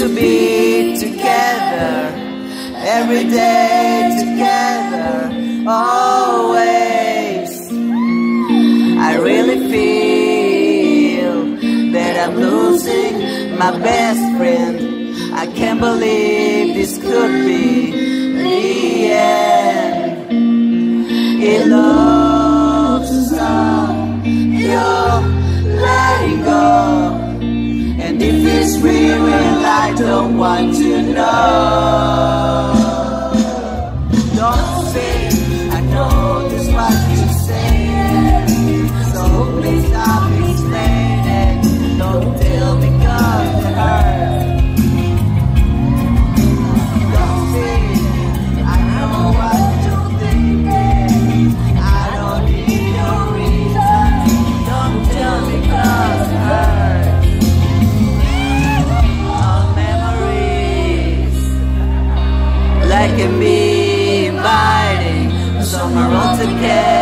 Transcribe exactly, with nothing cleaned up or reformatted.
to be together, every day together, always. I really feel that I'm losing my best friend. I can't believe this could be the end. It looks as though you're letting go, and if it's real, I don't want to know. Don't say I know just what you say, so please stop explaining. Don't tell me 'cause it hurts. Don't say I know what you're thinking. I don't need your reason. Don't tell me 'cause it hurts. All memories like can be inviting, somewhere all together.